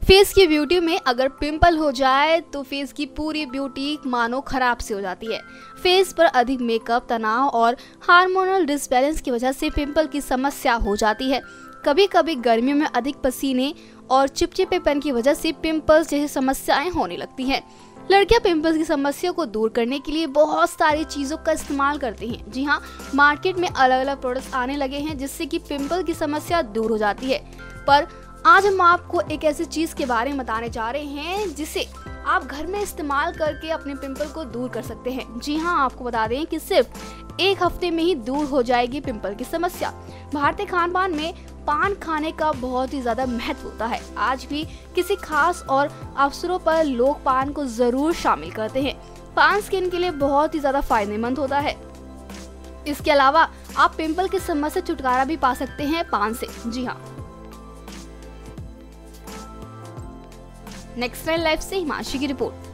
Face की beauty में अगर पिंपल हो जाए तो फेस की पूरी ब्यूटी मानो खराब सी हो जाती है। फेस पर अधिक मेकअप, तनाव और हार्मोनल डिसबैलेंस की वजह से पिंपल की समस्या हो जाती है। कभी कभी गर्मियों में अधिक पसीने और चिपचिपेपन की वजह से पिंपल्स जैसी समस्याएं होने लगती हैं। लड़कियां पिंपल्स की समस्या को दूर करने के लिए बहुत सारी चीजों का इस्तेमाल करती हैं। जी हाँ, मार्केट में अलग अलग प्रोडक्ट्स आने लगे हैं जिससे कि पिंपल की समस्या दूर हो जाती है। पर आज हम आपको एक ऐसी चीज के बारे में बताने जा रहे हैं जिसे आप घर में इस्तेमाल करके अपने पिंपल को दूर कर सकते हैं। जी हाँ, आपको बता दें कि सिर्फ 1 हफ्ते में ही दूर हो जाएगी पिंपल की समस्या। भारतीय खान-पान में पान खाने का बहुत ही ज्यादा महत्व होता है। आज भी किसी खास और अवसरों पर लोग पान को जरूर शामिल करते हैं। पान स्किन के लिए बहुत ही ज्यादा फायदेमंद होता है। इसके अलावा आप पिंपल की समस्या से छुटकारा भी पा सकते हैं पान से। जी हाँ। नेक्स्ट 9 लाइफ से हिमांशी की रिपोर्ट।